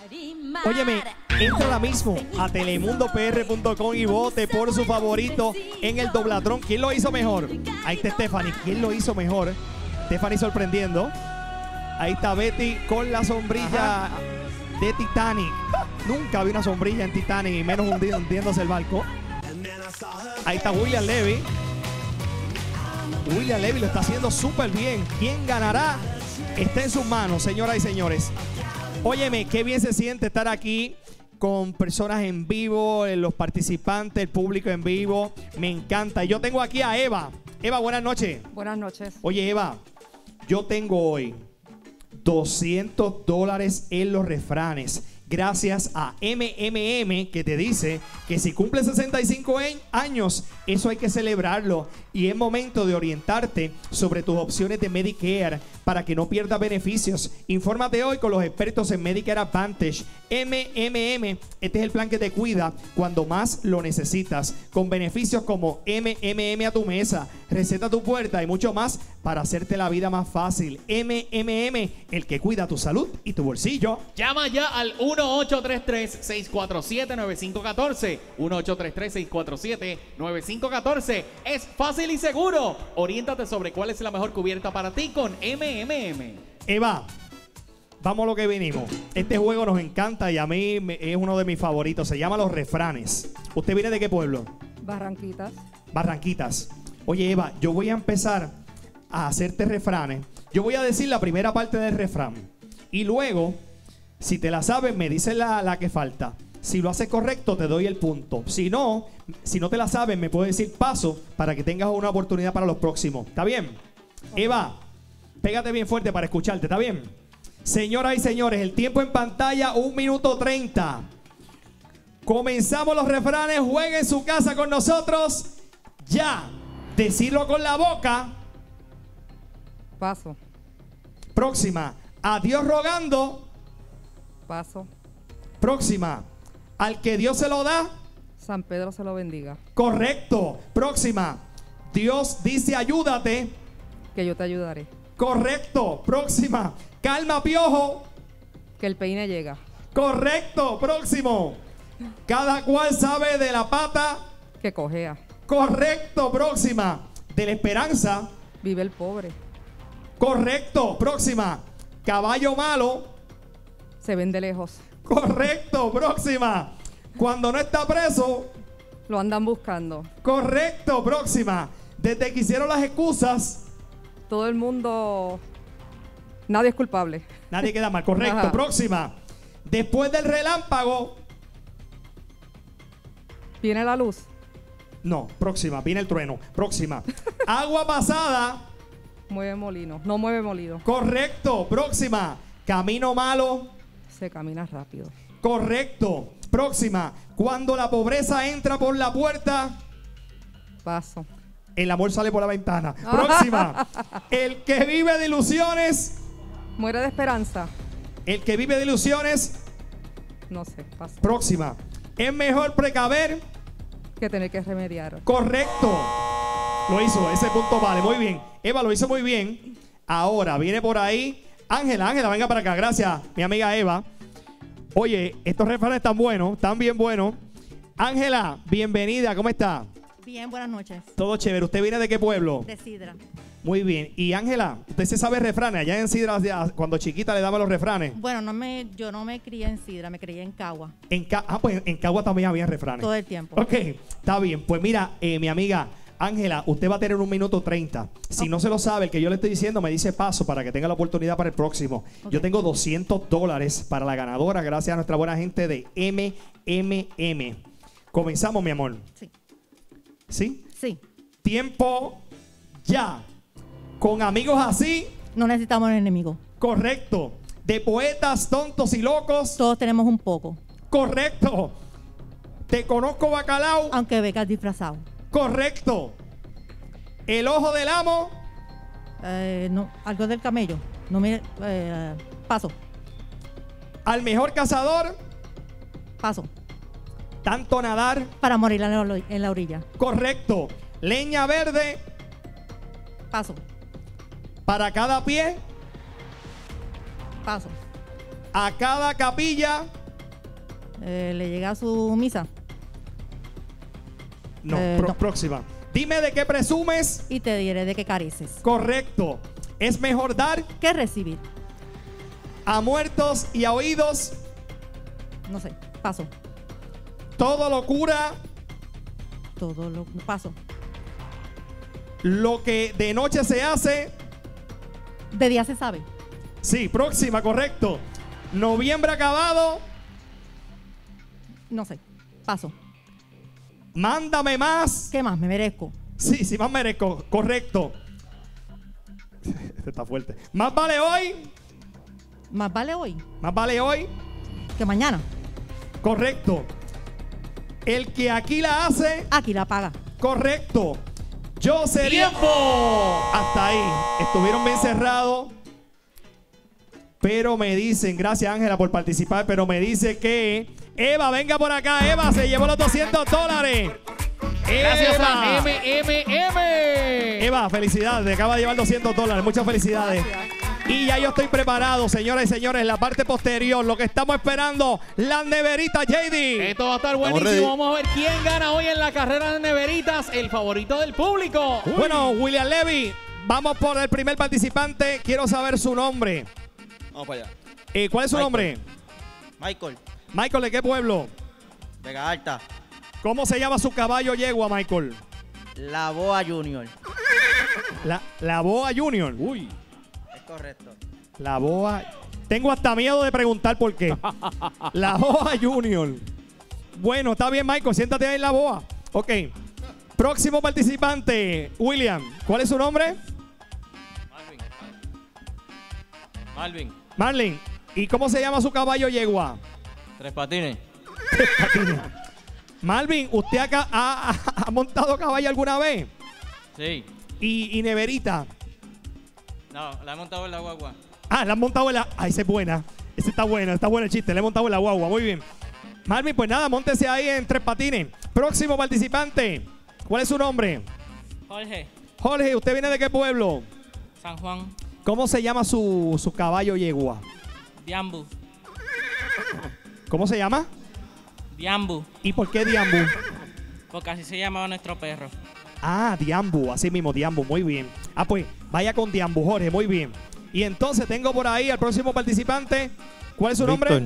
Óyeme, entra ahora mismo a telemundopr.com y vote por su favorito en el doblatrón. ¿Quién lo hizo mejor? Ahí está Stephanie. ¿Quién lo hizo mejor? Stephanie sorprendiendo. Ahí está Betty con la sombrilla de Titanic. Nunca vi una sombrilla en Titanic y menos hundiéndose el barco. Ahí está William Levy. William Levy lo está haciendo súper bien. ¿Quién ganará? Está en sus manos, señoras y señores. Óyeme, qué bien se siente estar aquí con personas en vivo, los participantes, el público en vivo. Me encanta. Yo tengo aquí a Eva. Eva, buenas noches. Buenas noches. Oye, Eva, yo tengo hoy $200 en los refranes. Gracias a MMM, que te dice que si cumple 65 años, eso hay que celebrarlo. Y es momento de orientarte sobre tus opciones de Medicare para que no pierdas beneficios. Infórmate hoy con los expertos en Medicare Advantage. MMM, este es el plan que te cuida cuando más lo necesitas. Con beneficios como MMM a tu mesa, receta a tu puerta y mucho más para hacerte la vida más fácil. MMM, el que cuida tu salud y tu bolsillo. Llama ya al 1-833-647-9514. 1-833-647-9514. Es fácil y seguro. Oriéntate sobre cuál es la mejor cubierta para ti con MMM. Eva, vamos a lo que vinimos. Este juego nos encanta y a mí es uno de mis favoritos. Se llama Los Refranes. ¿Usted viene de qué pueblo? Barranquitas. Barranquitas. Oye, Eva, yo voy a empezar a hacerte refranes. Yo voy a decir la primera parte del refrán. Y luego, si te la sabes, me dices la que falta. Si lo haces correcto, te doy el punto. Si no te la sabes, me puedes decir paso para que tengas una oportunidad para los próximos. ¿Está bien? Okay. Eva, pégate bien fuerte para escucharte. ¿Está bien? Señoras y señores, el tiempo en pantalla, 1 minuto 30. Comenzamos los refranes. Juegue en su casa con nosotros. Ya. Decirlo con la boca. Paso. Próxima. A Dios rogando. Paso. Próxima. Al que Dios se lo da. San Pedro se lo bendiga. Correcto. Próxima. Dios dice ayúdate. Que yo te ayudaré. Correcto. Próxima. Calma, piojo. Que el peine llega. Correcto. Próximo. Cada cual sabe de la pata que cojea. Correcto. Próxima. De la esperanza vive el pobre. Correcto. Próxima. Caballo malo se vende lejos. Correcto. Próxima. Cuando no está preso lo andan buscando. Correcto. Próxima. Desde que hicieron las excusas todo el mundo, nadie es culpable. Nadie queda mal. Correcto. Ajá. Próxima. Después del relámpago viene la luz. No, próxima, viene el trueno. Próxima. Agua pasada mueve molino, no mueve molino. Correcto. Próxima. Camino malo se camina rápido. Correcto. Próxima. Cuando la pobreza entra por la puerta paso. El amor sale por la ventana. Próxima. El que vive de ilusiones muere de esperanza. El que vive de ilusiones no sé, paso. Próxima. Es mejor precaver que tener que remediar. Correcto. Lo hizo, ese punto vale. Muy bien. Eva lo hizo muy bien. Ahora viene por ahí Ángela, venga para acá. Gracias, mi amiga Eva. Oye, estos refranes están buenos, están bien buenos. Ángela, bienvenida, ¿cómo está? Bien, buenas noches. Todo chévere. ¿Usted viene de qué pueblo? De Sidra. Muy bien. Y Ángela, ¿usted se sabe refranes? Allá en Sidra, cuando chiquita le daban los refranes. Bueno, yo no me crié en Sidra, me crié en Cagua. Pues en Cagua también había refranes. Todo el tiempo. Ok, está bien. Pues mira, mi amiga Ángela, usted va a tener 1 minuto 30. Si no se lo sabe, el que yo le estoy diciendo me dice paso para que tenga la oportunidad para el próximo. Okay. Yo tengo $200 para la ganadora gracias a nuestra buena gente de MMM. Comenzamos, mi amor. Sí. ¿Sí? Sí. Tiempo ya. Con amigos así no necesitamos enemigos. Correcto. De poetas tontos y locos todos tenemos un poco. Correcto. Te conozco bacalao aunque vengas disfrazado. Correcto. El ojo del amo no, algo del camello. No me paso. Al mejor cazador paso. Tanto nadar para morir en la orilla. Correcto. Leña verde paso. Para cada pie paso. A cada capilla Le llega a su misa No, no. próxima. Dime de qué presumes. y te diré de qué careces. Correcto. Es mejor dar ¿Qué recibir? a muertos y a oídos. No sé. Paso. Todo lo cura Todo lo paso. lo que de noche se hace. De día se sabe. Sí, próxima, correcto. Noviembre acabado. No sé. Paso. Mándame más. ¿Qué más me merezco? Sí, sí, más merezco. Correcto. Este está fuerte. Más vale hoy. Más vale hoy Más vale hoy. que mañana. Correcto. El que aquí la hace. Aquí la paga. Correcto. Yo sería. ¡Tiempo! Hasta ahí. Estuvieron bien cerrados. Pero me dicen, gracias Ángela por participar, pero me dice que Eva, venga por acá. Eva se llevó los $200. Gracias Eva. a MMM. Eva, felicidades. Te acaba de llevar $200. Muchas felicidades. Y ya yo estoy preparado, señoras y señores, en la parte posterior. Lo que estamos esperando, la neverita JD. Esto va a estar ready. buenísimo. Vamos a ver quién gana hoy en la carrera de neveritas. El favorito del público. Bueno, William Levy, vamos por el primer participante. Quiero saber su nombre. Vamos para allá. ¿Cuál es su Michael. nombre? Michael, Michael, ¿de qué pueblo? Vega Alta, ¿Cómo se llama su caballo yegua, Michael? La Boa Junior. La Boa Junior. Uy. Es correcto. La Boa. Tengo hasta miedo de preguntar por qué. La Boa Junior. Bueno, está bien, Michael. Siéntate ahí en la Boa. Ok. Próximo participante, William. ¿Cuál es su nombre? Malvin, Marlin. ¿Y cómo se llama su caballo yegua? Tres Patines. Malvin, ¿usted acá ha montado caballo alguna vez? Sí. Y neverita. No, la he montado en la guagua. Ah, la han montado en la. Ah, esa es buena. Esa está buena el chiste. Le he montado en la guagua. Muy bien. Marvin, pues nada, móntese ahí en Tres Patines. Próximo participante. ¿Cuál es su nombre? Jorge, Jorge, ¿usted viene de qué pueblo? San Juan, ¿Cómo se llama su caballo yegua? Diambu, ¿Cómo se llama? Diambu, ¿Y por qué Diambu? porque así se llamaba nuestro perro. Ah, Diambu, así mismo, Diambu, muy bien. Ah, pues vaya con Diambu, Jorge, muy bien. Y entonces tengo por ahí al próximo participante. ¿Cuál es su nombre?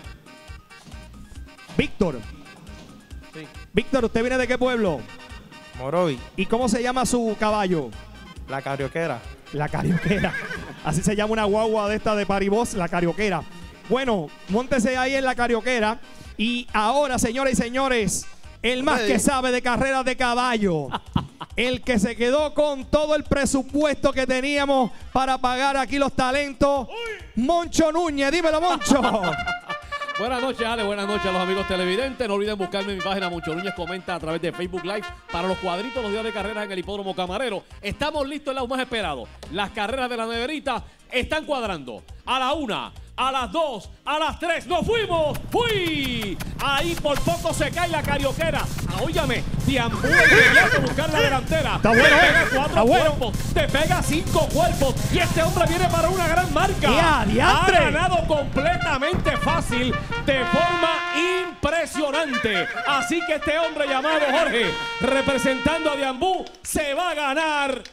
Víctor. Sí. Víctor, ¿usted viene de qué pueblo? Morovi, ¿Y cómo se llama su caballo? la carioquera. La carioquera. Así se llama una guagua de esta de Paribos, la carioquera. Bueno, móntese ahí en la carioquera. Y ahora, señoras y señores, el más que sabe de carreras de caballo. El que se quedó con todo el presupuesto que teníamos para pagar aquí los talentos. Moncho Núñez, dímelo, Moncho. Buenas noches, Ale. Buenas noches a los amigos televidentes. No olviden buscarme en mi página Moncho Núñez Comenta a través de Facebook Live para los cuadritos, los días de carreras en el Hipódromo Camarero. Estamos listos en lo más esperado. Las carreras de la neverita están cuadrando. A la 1, a las 2, a las 3. ¡Nos fuimos! ¡Fui! Ahí por poco se cae la carioquera. Óyame, Diambú inmediato buscar la delantera. Está bueno, te pega 4 está bueno. cuerpos, te pega 5 cuerpos. Y este hombre viene para una gran marca. ¡Ya, diantre! Ha ganado completamente fácil, de forma impresionante. Así que este hombre llamado Jorge, representando a Diambú, se va a ganar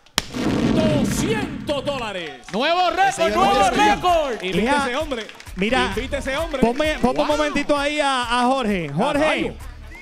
$200. Nuevo récord, Ese nuevo ganó el récord. Invite Mira, a ese hombre. mira, Invite a ese hombre. Ponme un momentito ahí a Jorge. Jorge, Caballo.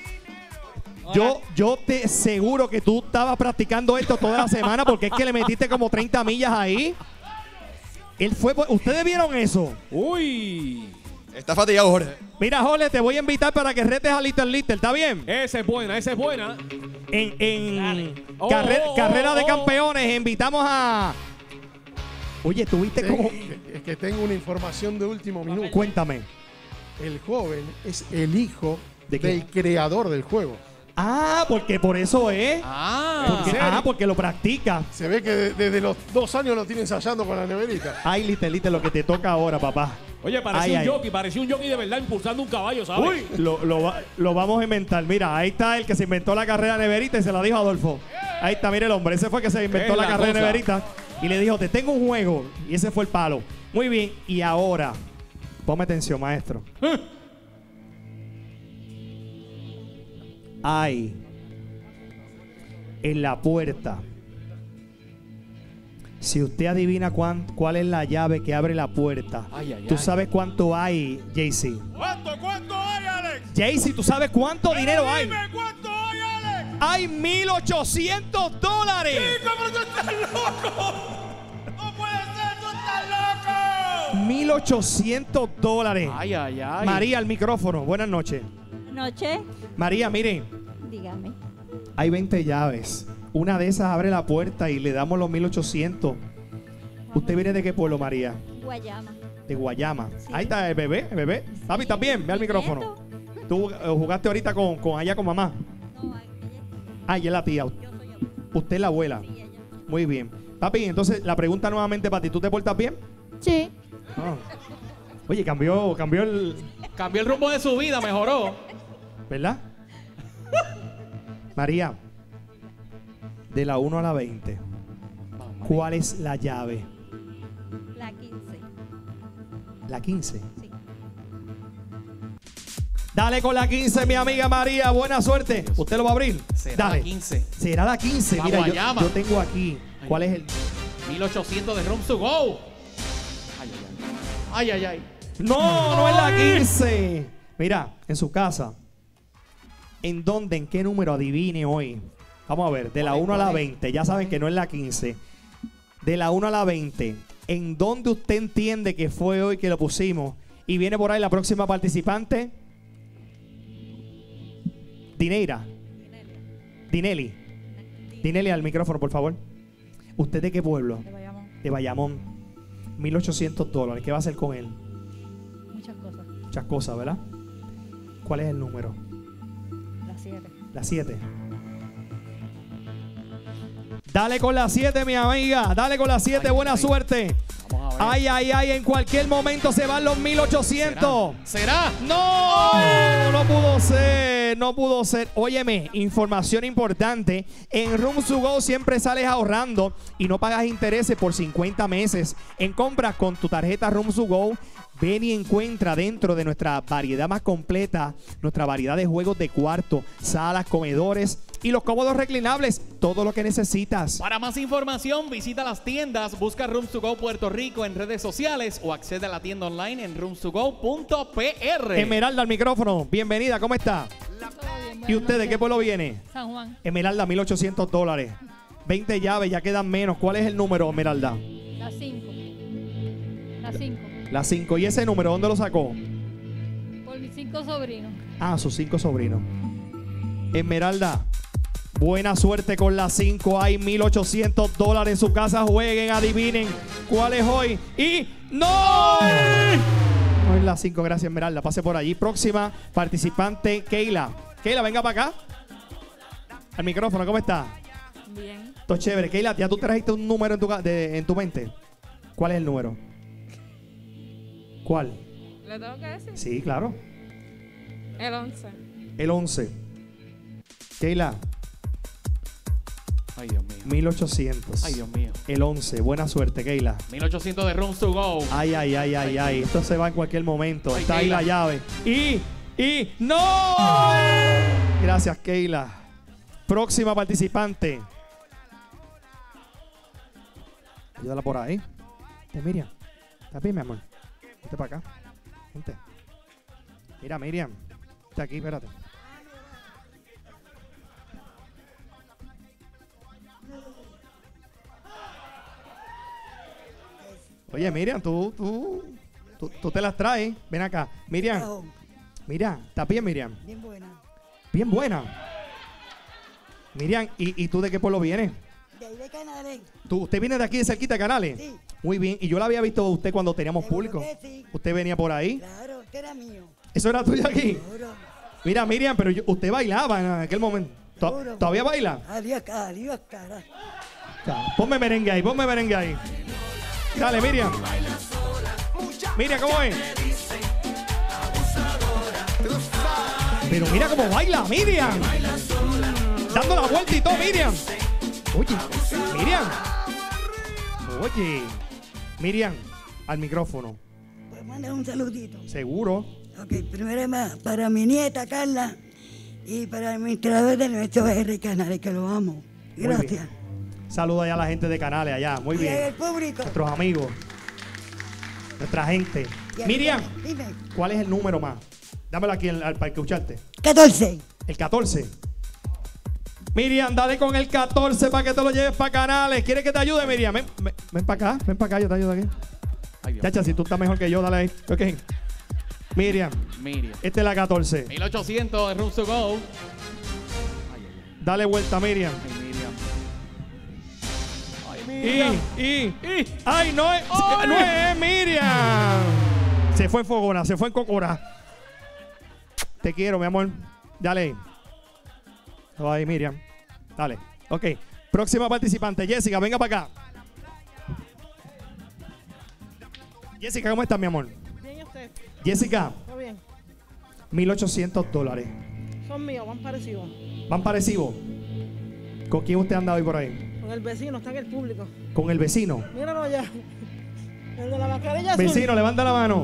yo te seguro que tú estabas practicando esto toda la semana porque es que le metiste como 30 millas ahí. Él fue, ¿ustedes vieron eso? Uy. Está fatigado, Jorge. Mira, Jorge, te voy a invitar para que retes a Little Little, ¿está bien? Esa es buena, esa es buena. En Oh, carrera de oh. campeones invitamos a... Oye, ¿tuviste cómo? Es que tengo una información de último minuto. Cuéntame. El joven es el hijo ¿De qué? del creador del juego. Ah, porque por eso es. Porque lo practica. Se ve que desde los 2 años lo tiene ensayando con la neverita. Ay, Little Little, lo que te toca ahora, papá. Oye, parecía Ay, un ay. jockey, parecía un jockey de verdad impulsando un caballo, ¿sabes? Uy, lo vamos a inventar. Mira, ahí está el que se inventó la carrera neverita y se la dijo a Adolfo. Ahí está, mire el hombre. Ese fue el que se inventó Es la la carrera cosa. neverita y le dijo, te tengo un juego. Y ese fue el palo. Muy bien. Y ahora, ponme atención, maestro. hay en la puerta? Si usted adivina cuál es la llave que abre la puerta, ¿tú sabes cuánto hay, Jaycee? ¿Cuánto hay, Alex? Jaycee, ¿tú sabes cuánto dinero hay? Dime, ¿cuánto hay, Alex? ¡Hay $1,800! ¡Pero tú estás loco! ¡No puede ser, tú estás loco! $1,800. Ay, ay, ay. María, al micrófono. Buenas noches. Noche, María, miren, dígame. hay 20 llaves. Una de esas abre la puerta y le damos los 1,800. ¿Usted viene de qué pueblo, María? Guayama. De Guayama. Sí. Ahí está el bebé, el bebé. Papi, ¿estás bien? Ve al micrófono. ¿Tú jugaste ahorita con allá con mamá? No, Ah, ella es la tía. yo soy yo. Usted es la abuela. Sí, ella. Muy bien. Papi, entonces la pregunta nuevamente para ti. ¿Tú te portas bien? Sí. Ah. Oye, cambió el... Cambió el rumbo de su vida, mejoró. ¿Verdad? María, de la 1 a la 20, ¿cuál es la llave? La 15. La 15. Sí. Dale con la 15, mi amiga María. Buena suerte. ¿Usted lo va a abrir? Será Dale. la 15. Será la 15. Va Mira, Guayama. yo tengo aquí. ¿Cuál es el...? 1800 de Rooms to Go. Ay, ay, ay. Ay, ay, ay. No, no es la 15. Mira, en su casa. ¿En dónde? ¿En qué número? Adivine hoy. Vamos a ver, de la 1 a la 20. Ya saben que no es la 15. De la 1 a la 20. ¿En dónde usted entiende que fue hoy que lo pusimos? Y viene por ahí la próxima participante. Dineira. Dinelli. Dinelli al micrófono, por favor. ¿Usted de qué pueblo? De Bayamón. De Bayamón. $1,800. ¿Qué va a hacer con él? Muchas cosas. Muchas cosas, ¿verdad? ¿Cuál es el número? Las 7. La 7. Dale con la 7, mi amiga. Dale con la 7. Ay, Buena ay. suerte. Vamos a ver. Ay, ay, ay. En cualquier momento se van los 1,800. ¿Será? No, no pudo ser, no pudo ser. Óyeme, información importante. En Rooms to Go siempre sales ahorrando y no pagas intereses por 50 meses. En compras con tu tarjeta Rooms to Go, ven y encuentra dentro de nuestra variedad más completa, nuestra variedad de juegos de cuarto, salas, comedores y los cómodos reclinables, todo lo que necesitas. Para más información, visita las tiendas, busca Rooms to Go Puerto Rico en redes sociales o accede a la tienda online en roomstogo.pr. Esmeralda al micrófono, bienvenida, ¿cómo está? ¿Y usted de qué pueblo viene? San Juan. Esmeralda, $1,800. 20 llaves, ya quedan menos. ¿Cuál es el número, Esmeralda? Las 5. Las 5. La 5. ¿Y ese número dónde lo sacó? Por mis 5 sobrinos. Ah, sus 5 sobrinos. Esmeralda, buena suerte con la 5. Hay $1,800 en su casa. Jueguen, adivinen cuál es hoy. Y ¡no! No es la 5, gracias Esmeralda. Pase por allí. Próxima participante, Keila. Keila, venga para acá. Al micrófono, ¿cómo está? Bien. Todo chévere. Keila, ya tú trajiste un número en tu mente. ¿Cuál es el número? ¿Cuál? ¿Le tengo que decir? Sí, claro. El 11. El 11. Keila, Ay, Dios mío. 1,800. Ay, Dios mío. El 11. Buena suerte, Keila. 1800 de Rooms to Go. Ay, ay, ay, ay, ay. Esto se va en cualquier momento. Ay, Está ahí Keila. la llave. Y ¡no! Gracias, Keila. Próxima participante. Ayúdala por ahí. Miriam. ¿Estás bien, mi amor? Vente para acá. Vente. Mira, Miriam. Está aquí, espérate. Oye, Miriam, tú te las traes. Ven acá. Miriam. Mira, ¿estás bien, Miriam? Bien buena. Bien buena. Miriam, ¿y tú de qué pueblo vienes? De ahí de Canales. ¿Usted viene de aquí de cerquita, Canales? Sí. Muy bien. Y yo la había visto a usted cuando teníamos Seguro público. que sí. ¿Usted venía por ahí? Claro, este era mío. ¿Eso era tuyo aquí? Seguro. Mira, Miriam, pero usted bailaba en aquel momento. Seguro. ¿Todavía baila? Adiós, cara. Ponme merengue ahí, ponme merengue ahí. Dale, Miriam. Mira cómo es. Pero mira cómo baila, Miriam. Dando la vuelta y todo, Miriam. Oye, Miriam. Oye, Miriam, al micrófono. Pues manda un saludito. Seguro. Ok, primero más para mi nieta Carla Y para el administrador de nuestro R Canales, que lo amo. Muy Gracias. bien. Saluda allá a la gente de Canales allá. Muy Y al bien. público. Nuestros amigos. Nuestra gente. Y a- Miriam, Dime. ¿cuál es el número más? Dámelo aquí para escucharte. 14. El 14. Miriam, dale con el 14 para que te lo lleves para Canales. ¿Quieres que te ayude, Miriam? Ven para acá, yo te ayudo aquí. Ay, Dios. Chacha, si tú estás mejor que yo, dale ahí. Ok. Miriam, Miriam. esta es la 14. 1800 en Rooms to Go. Dale vuelta, Miriam. Ay, Miriam. Y. ¡Ay, no es! ¡No es Miriam! Se fue en fogona, se fue en cocora. Te quiero, mi amor. Dale ahí. Ahí, Miriam. Dale. Ok. Próxima participante, Jessica, venga para acá. Jessica, ¿cómo estás, mi amor? Bien, ¿y usted? Jessica, Muy bien. $1,800. Son míos, van parecidos. ¿Van parecidos? ¿Con quién usted anda hoy por ahí? Con el vecino, está en el público. ¿Con el vecino? Míralo allá. El de la mascarilla azul. Vecino, levanta la mano.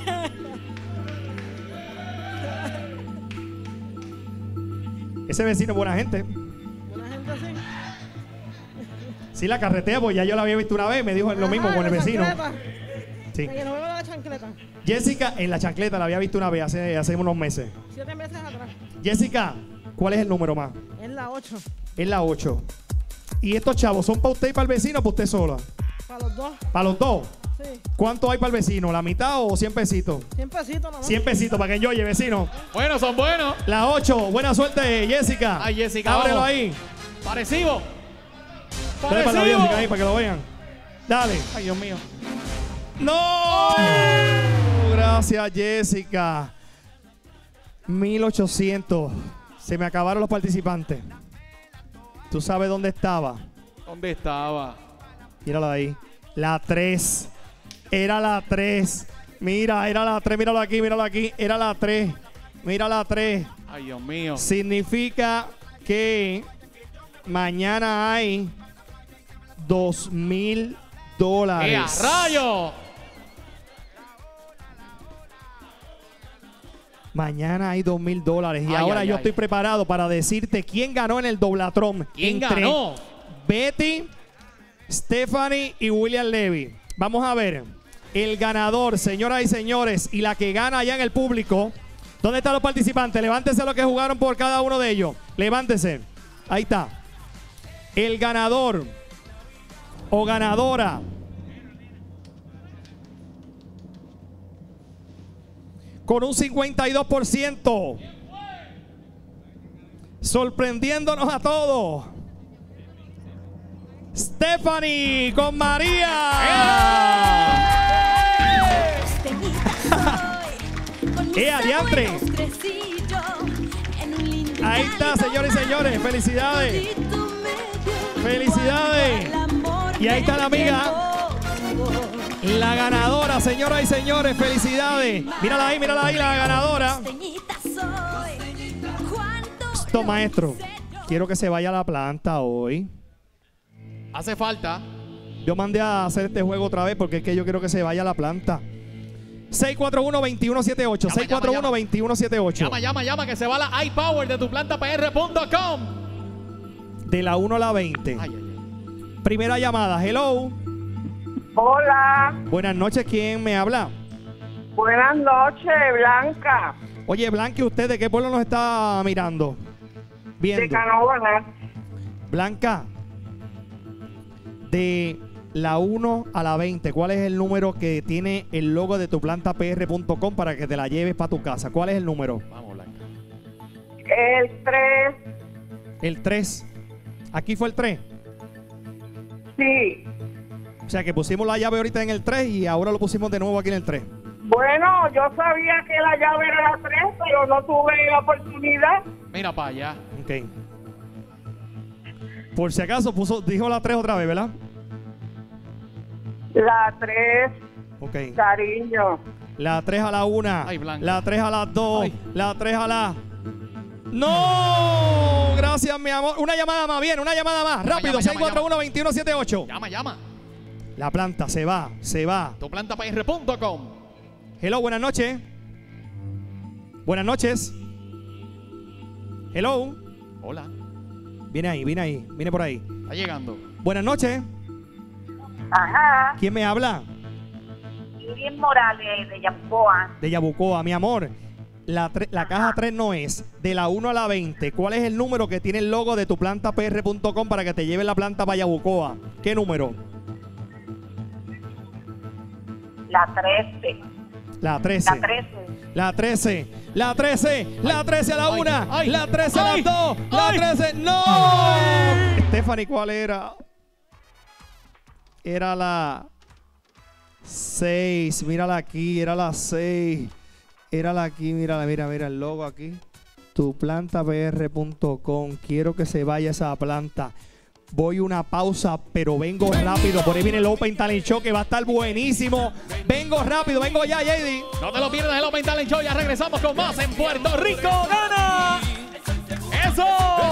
Ese vecino es buena gente. Buena gente así. Sí, la carretea, pues ya yo la había visto una vez. Me dijo lo mismo Ajá, con el la vecino. chancleta. Sí. Que nos vemos la chancleta. Jessica, en la chancleta la había visto una vez hace unos meses. 7 meses atrás. Jessica, ¿cuál es el número más? Es la 8. Es la 8. ¿Y estos chavos son para usted y para el vecino o para usted sola? Para los dos. ¿Para los dos? Sí. ¿Cuánto hay para el vecino? ¿La mitad o 100 pesitos? 100 pesitos nomás. 100 pesitos para que yo oye, vecino. Bueno, son buenos. La 8. Buena suerte, Jessica. Ay, Jessica, Ábrelo vamos. ahí. Parecido. Dale para la Parecido. Jessica ahí para que lo vean. Dale. Ay, Dios mío. ¡No! Gracias, Jessica. 1,800. Se me acabaron los participantes. ¿Tú sabes dónde estaba? ¿Dónde estaba? Mírala ahí. La 3. Era la 3. Mira, era la 3. Míralo aquí, míralo aquí. Era la 3. Mira la 3. Ay, Dios mío. Significa que mañana hay $2,000. ¡Eh, a rayo! Mañana hay $2,000. Y Ay, ahora ay, yo ay. estoy preparado para decirte quién ganó en el Doblatron. ¿Quién entre ganó? Betty, Stephanie y William Levy. Vamos a ver. El ganador, señoras y señores, y la que gana allá en el público. ¿Dónde están los participantes? Levántese los que jugaron por cada uno de ellos. Levántese. Ahí está. El ganador o ganadora con un 52%. Sorprendiéndonos a todos. Stephanie con María. Adiantre! Ahí está, señores y señores. Felicidades. Felicidades. Y ahí está la amiga. La ganadora, señoras y señores. Felicidades. Mírala ahí, la ganadora. Esto, maestro. Quiero que se vaya a la planta hoy. Hace falta. Yo mandé a hacer este juego otra vez porque es que yo quiero que se vaya a la planta. 641-2178. 641-2178. Llama, que se va la iPower de tuplantapr.com. De la 1 a la 20. Primera llamada. Hello. Hola, Buenas noches. ¿Quién me habla? buenas noches, Blanca, Oye, Blanca, ¿usted de qué pueblo nos está mirando? de Viendo. Canóvanas. Blanca, de la 1 a la 20, ¿cuál es el número que tiene el logo de tuplantapr.com para que te la lleves para tu casa? ¿Cuál es el número? Vamos, Blanca. El 3, El 3. ¿Aquí fue el 3? sí. O sea que pusimos la llave ahorita en el 3 y ahora lo pusimos de nuevo aquí en el 3. Bueno, yo sabía que la llave era la 3, pero no tuve la oportunidad. Mira para allá. Ok. Por si acaso dijo la 3 otra vez, ¿verdad? La 3, Ok. cariño. La 3 a la 1. Ay, Blanca. La 3 a las 2. La 3 a la... ¡No! Gracias, mi amor. Una llamada más, bien, una llamada más. Rápido, llama, 641-2178. Llama. La planta se va. Tuplantapr.com. Hello, buenas noches. Buenas noches. Hello. Hola. Viene por ahí. Está llegando. Buenas noches. Ajá. ¿Quién me habla? Irene Morales de Yabucoa. De Yabucoa, mi amor. La caja 3 no es. De la 1 a la 20. ¿Cuál es el número que tiene el logo de tuplantapr.com para que te lleve la planta para Yabucoa? ¿Qué número? La 13. La 13. La 13. La 13. La 13. La 13 a la 1. ay, La 13 a ay, la 2. La ay. 13. ¡No! Stephanie, ¿cuál era? Era la 6. Mírala aquí. Era la 6. Era la aquí. Mira el logo aquí. Tuplantapr.com. Quiero que se vaya esa planta. Voy una pausa, pero vengo rápido. Por ahí viene el Open Talent Show que va a estar buenísimo. Vengo rápido, vengo ya, JD. No te lo pierdas el Open Talent Show. Ya regresamos con más en Puerto Rico. ¡Gana! ¡Eso!